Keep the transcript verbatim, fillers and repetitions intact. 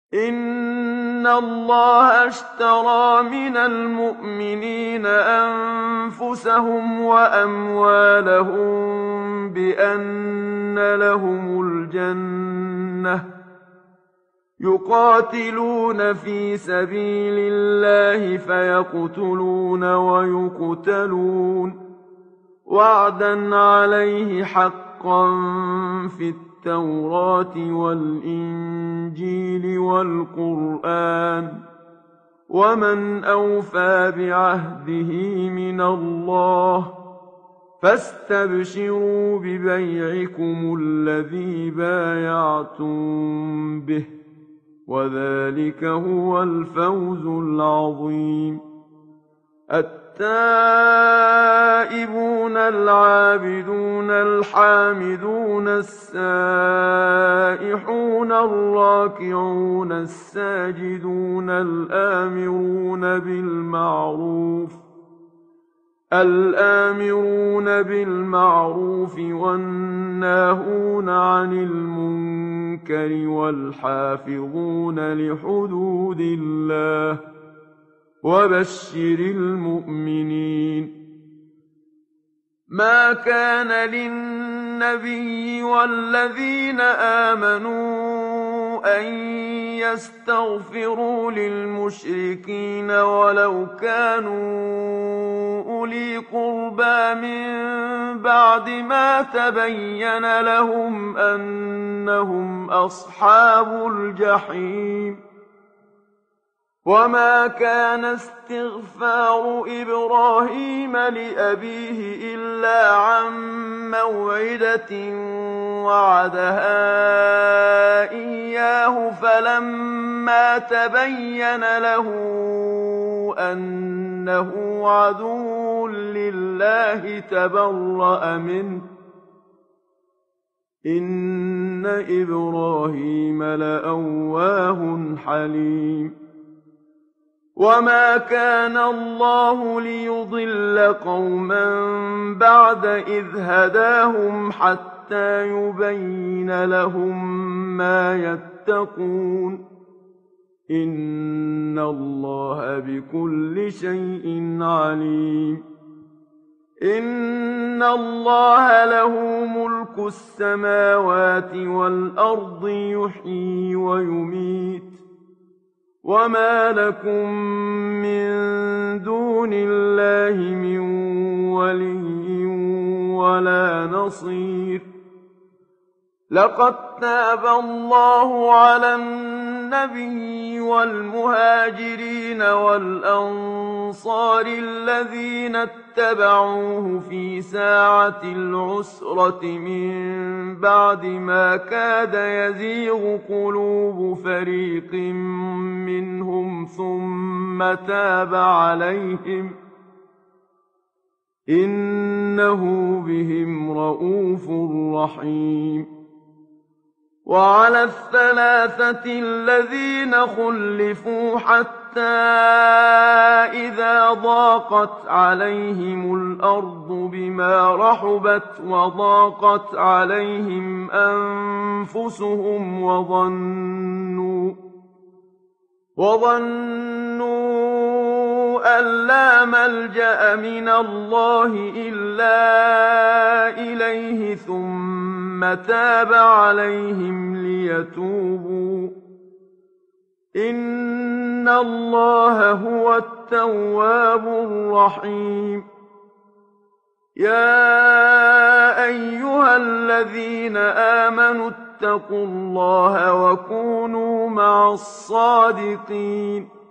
إِنَّ اللَّهَ اشْتَرَىٰ مِنَ الْمُؤْمِنِينَ أَنفُسَهُمْ وَأَمْوَالَهُم بِأَنَّ لَهُمُ الْجَنَّةَ ۚ يُقَاتِلُونَ فِي سَبِيلِ اللَّهِ فَيَقْتُلُونَ وَيُقْتَلُونَ ۖ وَعْدًا عَلَيْهِ حَقًّا فِي التَّوْرَاةِ وَالْإِنجِيلِ وَالْقُرْآنِ ۚ وَمَنْ أَوْفَىٰ بِعَهْدِهِ مِنَ اللَّهِ ۚ فَاسْتَبْشِرُوا بِبَيْعِكُمُ الَّذِي بَايَعْتُم بِهِ ۚ وَذَٰلِكَ هُوَ الْفَوْزُ الْعَظِيمُ. التائبون العابدون الحامدون السائحون الراكعون الساجدون الآمرون بالمعروف الآمرون بالمعروف والناهون عن المنكر والحافظون لحدود الله، وبشر المؤمنين. ما كان للنبي والذين آمنوا أن يستغفروا للمشركين ولو كانوا أولي قربى من بعد ما تبين لهم أنهم أصحاب الجحيم. وما كان استغفار إبراهيم لأبيه إلا عن موعدة وعدها إياه فلما تبين له أنه عدو لله تبرأ منه، إن إبراهيم لأواه حليم. وما كان الله ليضل قوما بعد إذ هداهم حتى يبين لهم ما يتقون، إن الله بكل شيء عليم. إن الله له ملك السماوات والأرض يحيي ويميت، وما لكم من دون الله من ولي ولا نصير. لقد تاب الله على النبي والمهاجرين والأنصار الذين اتبعوه في ساعة العسرة من بعد ما كاد يزيغ قلوب فريق منهم ثم تاب عليهم، إنه بهم رءوف رحيم. وعلى الثلاثة الذين خلفوا حتى إذا ضاقت عليهم الأرض بما رحبت وضاقت عليهم أنفسهم وظنوا وظنوا أن لا ملجأ من الله إلا إليه ثم تاب عليهم ليتوبوا، إن الله هو التواب الرحيم. يا أيها الذين آمنوا اتقوا الله وكونوا مع الصادقين.